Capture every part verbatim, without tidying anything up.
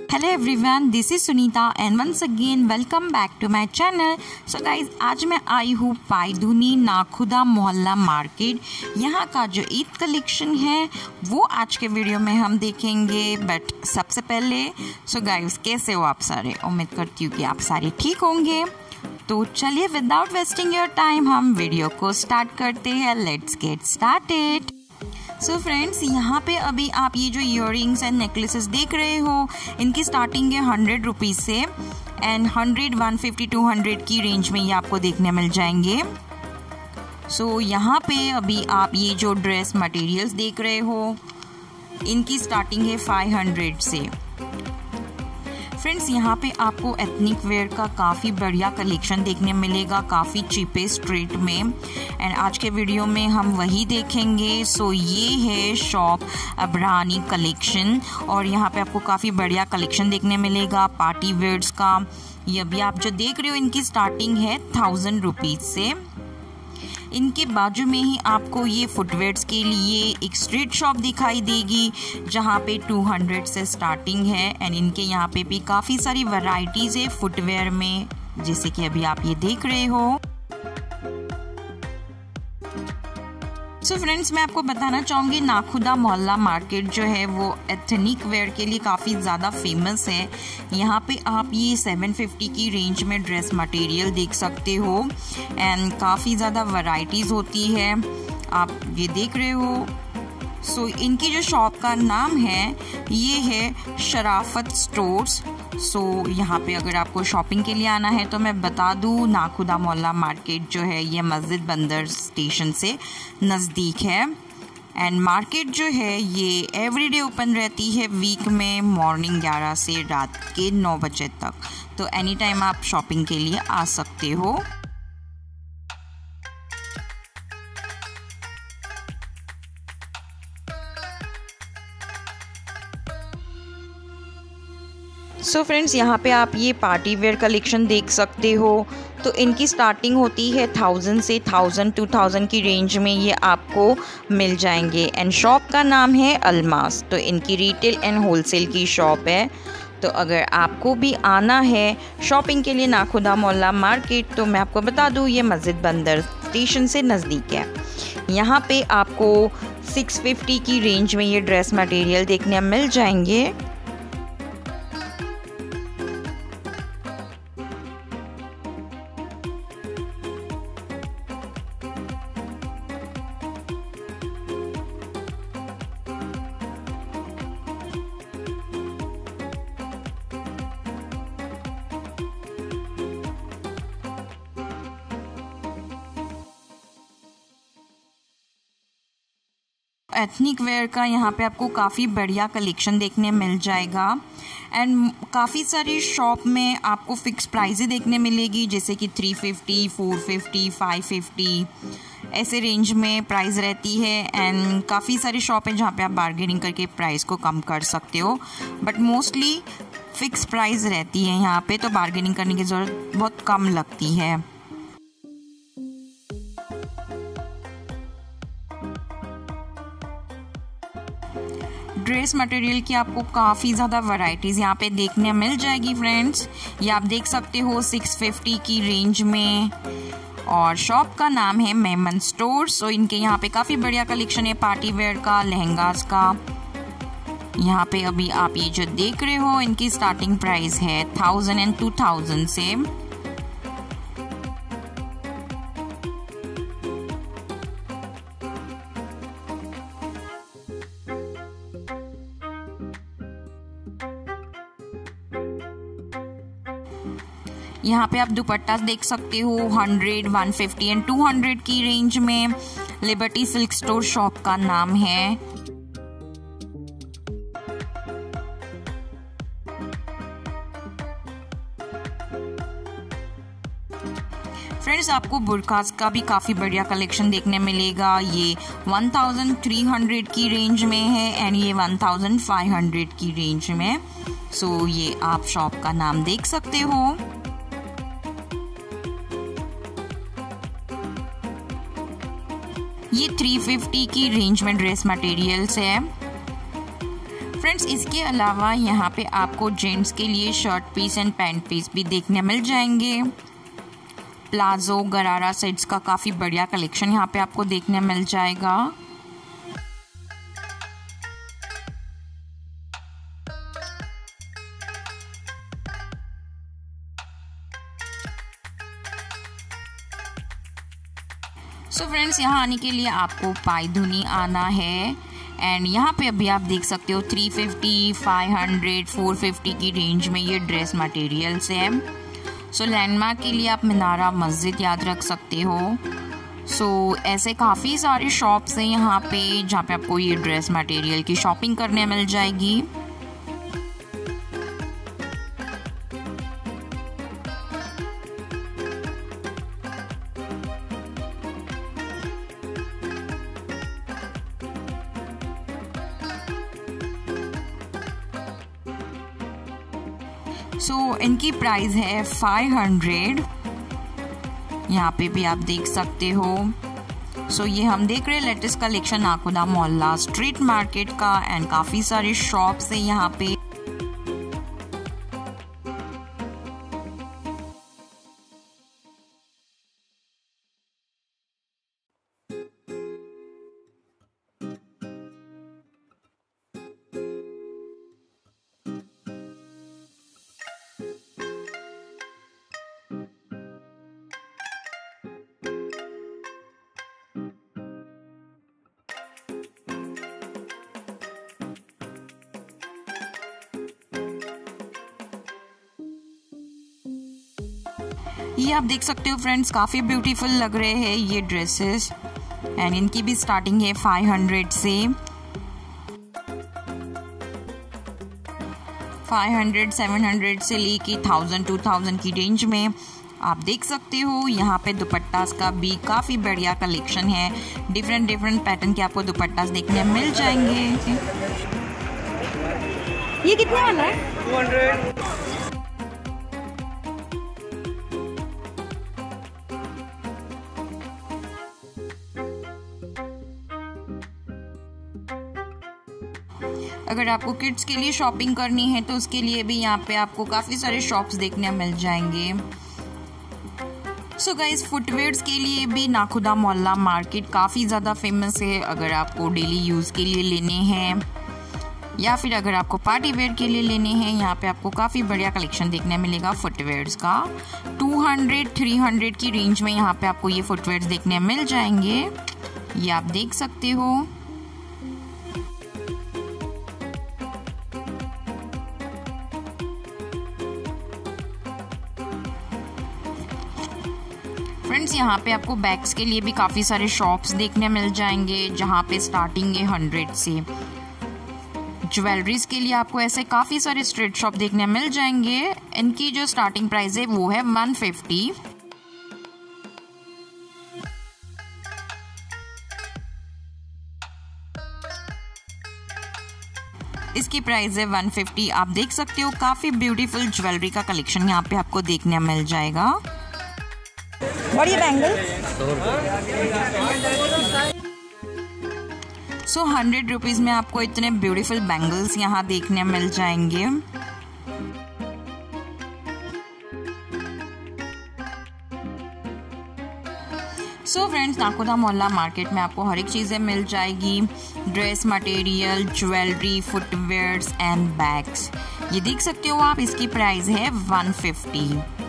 Hello everyone, this is Sunita and once again welcome back to my channel. So guys, आज मैं आई हूँ पायधुनी नाखुदा मोहल्ला market. यहाँ का जो ईद कलेक्शन है वो आज के वीडियो में हम देखेंगे। बट सबसे पहले सो गाइज, कैसे हो आप सारे? उम्मीद करती हूँ कि आप सारे ठीक होंगे। तो चलिए विदाउट वेस्टिंग योर टाइम हम वीडियो को स्टार्ट करते हैं। Let's get started. So friends, यहाँ पे अभी आप ये जो इयररिंग्स एंड नेकलेसेस देख रहे हो, इनकी स्टार्टिंग है हंड्रेड रुपीज़ से and hundred one fifty two hundred की रेंज में ये आपको देखने मिल जाएंगे। सो so, यहाँ पे अभी आप ये जो ड्रेस मटेरियल्स देख रहे हो, इनकी स्टार्टिंग है फाइव हंड्रेड से। फ्रेंड्स, यहाँ पे आपको एथनिक वेयर का काफ़ी बढ़िया कलेक्शन देखने मिलेगा, काफ़ी चीपेस्ट रेट में। एंड आज के वीडियो में हम वही देखेंगे। सो ये है शॉप अब्राहनी कलेक्शन और यहाँ पे आपको काफ़ी बढ़िया कलेक्शन देखने मिलेगा पार्टी वेयर्स का। ये अभी आप जो देख रहे हो, इनकी स्टार्टिंग है थाउजेंड रुपीज़ से। इनके बाजू में ही आपको ये फुटवेयर्स के लिए एक स्ट्रीट शॉप दिखाई देगी जहाँ पे टू हंड्रेड से स्टार्टिंग है। एंड इनके यहाँ पे भी काफ़ी सारी वैरायटीज़ है फुटवेयर में, जैसे कि अभी आप ये देख रहे हो। सो so फ्रेंड्स, मैं आपको बताना चाहूँगी नाखुदा मोहल्ला मार्केट जो है वो एथनिक वेयर के लिए काफ़ी ज़्यादा फेमस है। यहाँ पे आप ये सेवन फिफ्टी की रेंज में ड्रेस मटेरियल देख सकते हो एंड काफ़ी ज़्यादा वैरायटीज़ होती है, आप ये देख रहे हो। सो so, इनकी जो शॉप का नाम है ये है शराफत स्टोर्स। सो so, यहाँ पे अगर आपको शॉपिंग के लिए आना है तो मैं बता दूँ, नाखुदा मोहल्ला मार्केट जो है ये मस्जिद बंदर स्टेशन से नज़दीक है। एंड मार्केट जो है ये एवरीडे ओपन रहती है, वीक में मॉर्निंग ग्यारह से रात के नौ बजे तक। तो एनी टाइम आप शॉपिंग के लिए आ सकते हो। सो so फ्रेंड्स, यहाँ पे आप ये पार्टी वेयर कलेक्शन देख सकते हो। तो इनकी स्टार्टिंग होती है थाउजेंड से थाउजेंड टू थाउजेंड की रेंज में ये आपको मिल जाएंगे। एंड शॉप का नाम है अलमास। तो इनकी रिटेल एंड होलसेल की शॉप है। तो अगर आपको भी आना है शॉपिंग के लिए नाखुदा मोहल्ला मार्केट, तो मैं आपको बता दूँ ये मस्जिद बंदर स्टेशन से नज़दीक है। यहाँ पे आपको सिक्स फिफ्टी की रेंज में ये ड्रेस मटेरियल देखने मिल जाएंगे। एथनिक वेयर का यहाँ पे आपको काफ़ी बढ़िया कलेक्शन देखने मिल जाएगा। एंड काफ़ी सारी शॉप में आपको फिक्स प्राइस देखने मिलेगी, जैसे कि three fifty, four fifty, five fifty ऐसे रेंज में प्राइस रहती है। एंड काफ़ी सारी शॉप है जहाँ पे आप बार्गेनिंग करके प्राइस को कम कर सकते हो, बट मोस्टली फिक्स प्राइस रहती है यहाँ पे, तो बार्गेनिंग करने की ज़रूरत बहुत कम लगती है। ड्रेस मटेरियल की आपको काफ़ी ज़्यादा वैरायटीज़ यहाँ पे देखने मिल जाएगी फ्रेंड्स। ये आप देख सकते हो सिक्स फिफ्टी की रेंज में। और शॉप का नाम है मेमन स्टोर्स। सो इनके यहाँ पे काफ़ी बढ़िया कलेक्शन है पार्टी वेयर का, लहंगास का। यहाँ पे अभी आप ये जो देख रहे हो, इनकी स्टार्टिंग प्राइस है थाउजेंड एंड टू थाउजेंड से। यहाँ पे आप दुपट्टा देख सकते हो hundred, one fifty and two hundred की रेंज में। लिबर्टी सिल्क स्टोर शॉप का नाम है। फ्रेंड्स, आपको बुरकास का भी काफ़ी बढ़िया कलेक्शन देखने मिलेगा। ये वन थाउजेंड थ्री हंड्रेड की रेंज में है एंड ये वन थाउजेंड फाइव हंड्रेड की रेंज में। सो so, ये आप शॉप का नाम देख सकते हो। ये थ्री फिफ्टी की रेंज में ड्रेस मटेरियल्स है। फ्रेंड्स इसके अलावा यहाँ पे आपको जेंट्स के लिए shirt piece and pant piece भी देखने मिल जाएंगे। प्लाजो गरारा सेट्स का काफ़ी बढ़िया कलेक्शन यहाँ पे आपको देखने मिल जाएगा। सो फ्रेंड्स यहाँ आने के लिए आपको पायधुनी आना है एंड यहाँ पे अभी आप देख सकते हो तीन सौ पचास, पाँच सौ, चार सौ पचास की रेंज में ये ड्रेस मटेरियल्स है। सो लैंडमार्क के लिए आप मीनारा मस्जिद याद रख सकते हो। सो so, ऐसे काफ़ी सारे शॉप्स हैं यहाँ पे जहाँ पे आपको ये ड्रेस मटेरियल की शॉपिंग करने मिल जाएगी। सो so, इनकी प्राइस है फाइव हंड्रेड। यहाँ पे भी आप देख सकते हो। सो so, ये हम देख रहे हैं लेटेस्ट कलेक्शन नाखुदा मोहल्ला स्ट्रीट मार्केट का एंड काफ़ी सारे शॉप्स हैं यहाँ पे। ये आप देख सकते हो फ्रेंड्स काफ़ी ब्यूटीफुल लग रहे हैं ये ड्रेसेस एंड इनकी भी स्टार्टिंग है पाँच सौ से। पाँच सौ, सात सौ से लेके हज़ार, दो हज़ार की रेंज में आप देख सकते हो। यहाँ पे दुपट्टास का भी काफ़ी बढ़िया कलेक्शन है। डिफरेंट डिफरेंट पैटर्न के आपको दुपट्टास देखने मिल जाएंगे। ये कितने वाला है? दो सौ। अगर आपको किड्स के लिए शॉपिंग करनी है तो उसके लिए भी यहाँ पे आपको काफ़ी सारे शॉप्स देखने मिल जाएंगे। सो गाइस फुटवेयर्स के लिए भी नाखुदा मोहल्ला मार्केट काफ़ी ज़्यादा फेमस है। अगर आपको डेली यूज़ के लिए लेने हैं या फिर अगर आपको पार्टी वेयर के लिए लेने हैं, यहाँ पे आपको काफ़ी बढ़िया कलेक्शन देखने मिलेगा फुटवेयर्स का। दो सौ, तीन सौ की रेंज में यहाँ पे आपको ये फुटवेयर्स देखने मिल जाएंगे। ये आप देख सकते हो। फ्रेंड्स यहाँ पे आपको बैग्स के लिए भी काफ़ी सारे शॉप्स देखने मिल जाएंगे जहाँ पे स्टार्टिंग है हंड्रेड से। ज्वेलरीज के लिए आपको ऐसे काफ़ी सारे स्ट्रीट शॉप देखने मिल जाएंगे। इनकी जो स्टार्टिंग प्राइस है वो है वन फिफ्टी। इसकी प्राइस है वन फिफ्टी। आप देख सकते हो काफ़ी ब्यूटीफुल ज्वेलरी का कलेक्शन यहाँ पे आपको देखने मिल जाएगा। बड़ी बैंगल सो हंड्रेड रुपीज में आपको इतने ब्यूटीफुल बैंगल्स यहाँ देखने मिल जाएंगे। सो फ्रेंड्स नाखुदा मोहल्ला मार्केट में आपको हर एक चीज़ें मिल जाएगी। Dress material, jewellery, footwears and bags. ये देख सकते हो आप, इसकी प्राइस है वन फिफ्टी।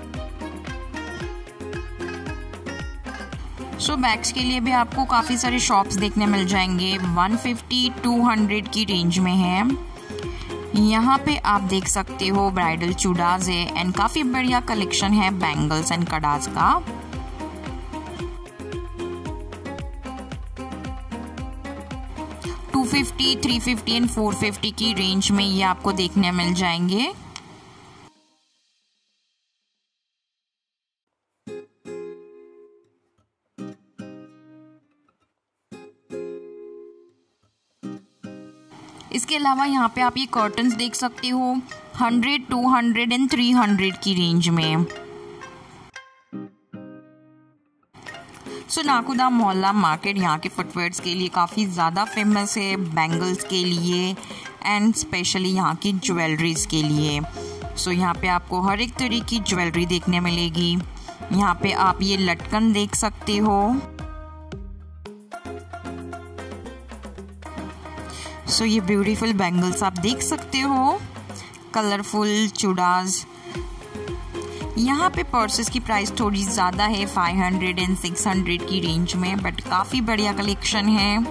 सो बैग्स के लिए भी आपको काफ़ी सारे शॉप्स देखने मिल जाएंगे। वन फिफ्टी, टू हंड्रेड की रेंज में है। यहाँ पे आप देख सकते हो ब्राइडल चूड़ास है एंड काफ़ी बढ़िया कलेक्शन है बैंगल्स एंड कडास का। Two fifty, three fifty and four fifty की रेंज में ये आपको देखने मिल जाएंगे। इसके अलावा यहाँ पे आप ये कर्टन्स देख सकते हो hundred, two hundred and three hundred की रेंज में। सो नाखुदा मोहल्ला मार्केट यहाँ के फुटवेयर्स के लिए काफ़ी ज़्यादा फेमस है, बैंगल्स के लिए एंड स्पेशली यहाँ की ज्वेलरीज के लिए। सो यहाँ पे आपको हर एक तरह की ज्वेलरी देखने मिलेगी। यहाँ पे आप ये लटकन देख सकते हो। सो ये ब्यूटीफुल बैंगल्स आप देख सकते हो, कलरफुल चूड़ास। यहाँ पे पर्सेस की प्राइस थोड़ी ज़्यादा है, five hundred and six hundred की रेंज में, बट काफ़ी बढ़िया कलेक्शन है।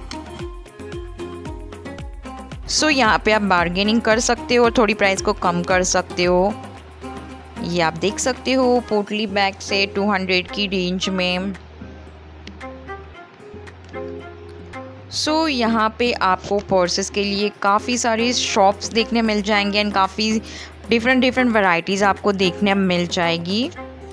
सो so, यहाँ पे आप बार्गेनिंग कर सकते हो और थोड़ी प्राइस को कम कर सकते हो। ये आप देख सकते हो पोटली बैग से टू हंड्रेड की रेंज में। सो so, यहाँ पे आपको पर्सेस के लिए काफ़ी सारी शॉप्स देखने मिल जाएंगे एंड काफ़ी डिफरेंट डिफरेंट वैरायटीज़ आपको देखने मिल जाएगी।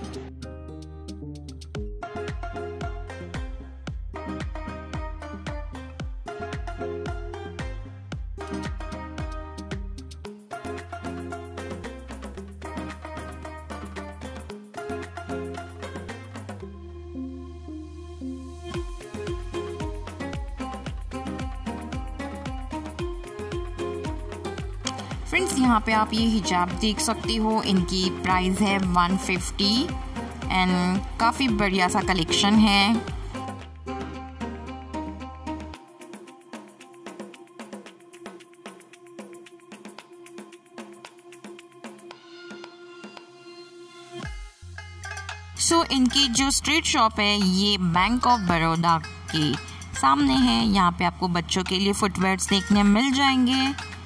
फ्रेंड्स, यहाँ पे आप ये हिजाब देख सकते हो, इनकी प्राइस है वन फिफ्टी एंड काफ़ी बढ़िया सा कलेक्शन है। सो so, इनकी जो स्ट्रीट शॉप है ये बैंक ऑफ बड़ौदा के सामने है। यहाँ पे आपको बच्चों के लिए फुटवेयर्स देखने मिल जाएंगे।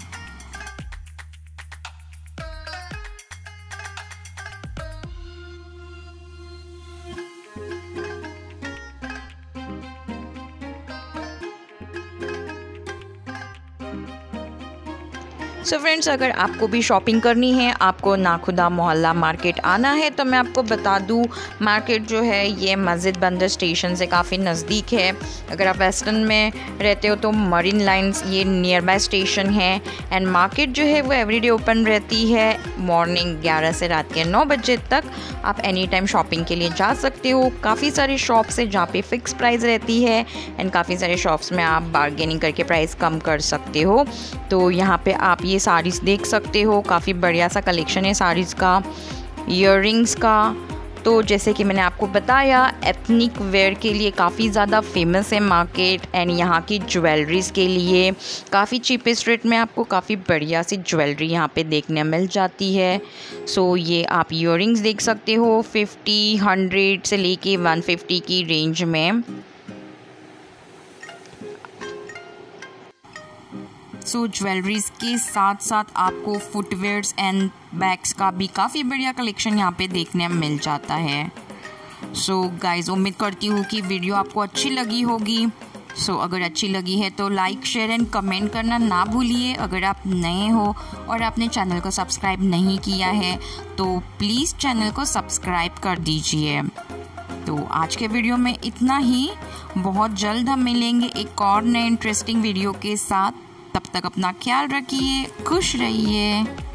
सो so फ्रेंड्स, अगर आपको भी शॉपिंग करनी है, आपको नाखुदा मोहल्ला मार्केट आना है, तो मैं आपको बता दूं मार्केट जो है ये मस्जिद बंदर स्टेशन से काफ़ी नज़दीक है। अगर आप वेस्टर्न में रहते हो तो मरीन लाइंस ये नियर बाय स्टेशन है। एंड मार्केट जो है वो एवरीडे ओपन रहती है, मॉर्निंग ग्यारह से रात के नौ बजे तक। आप एनी टाइम शॉपिंग के लिए जा सकते हो। काफ़ी सारे शॉप्स है जहाँ पे फिक्स प्राइस रहती है एंड काफ़ी सारे शॉप्स में आप बार्गेनिंग करके प्राइस कम कर सकते हो। तो यहाँ पे आप ये साड़ीज़ देख सकते हो, काफ़ी बढ़िया सा कलेक्शन है साड़ीज़ का, इयररिंग्स का। तो जैसे कि मैंने आपको बताया, एथनिक वेयर के लिए काफ़ी ज़्यादा फेमस है मार्केट एंड यहाँ की ज्वेलरीज़ के लिए काफ़ी चीपेस्ट रेट में आपको काफ़ी बढ़िया सी ज्वेलरी यहाँ पे देखने मिल जाती है। सो ये आप इयररिंग्स देख सकते हो फिफ्टी, हंड्रेड से लेके वन फिफ्टी की रेंज में। सो so, ज्वेलरीज के साथ साथ आपको फुटवेयर्स एंड बैग्स का भी काफ़ी बढ़िया कलेक्शन यहाँ पे देखने मिल जाता है। सो so, गाइज, उम्मीद करती हूँ कि वीडियो आपको अच्छी लगी होगी। सो so, अगर अच्छी लगी है तो लाइक, शेयर एंड कमेंट करना ना भूलिए। अगर आप नए हो और आपने चैनल को सब्सक्राइब नहीं किया है तो प्लीज़ चैनल को सब्सक्राइब कर दीजिए। तो आज के वीडियो में इतना ही। बहुत जल्द हम मिलेंगे एक और नए इंटरेस्टिंग वीडियो के साथ। तब तक अपना ख्याल रखिए, खुश रहिए।